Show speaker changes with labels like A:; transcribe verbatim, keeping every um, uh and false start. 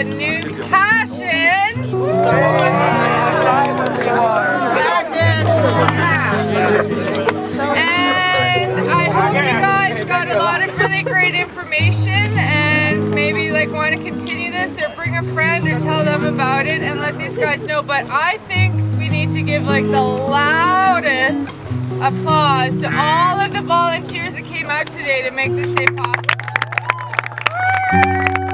A: a new passion. And I hope you guys got a lot of really great information and maybe like want to continue this or bring a friend or tell them about it and let these guys know. But I think we need to give like the loudest applause to all of the volunteers that came out today to make this day possible.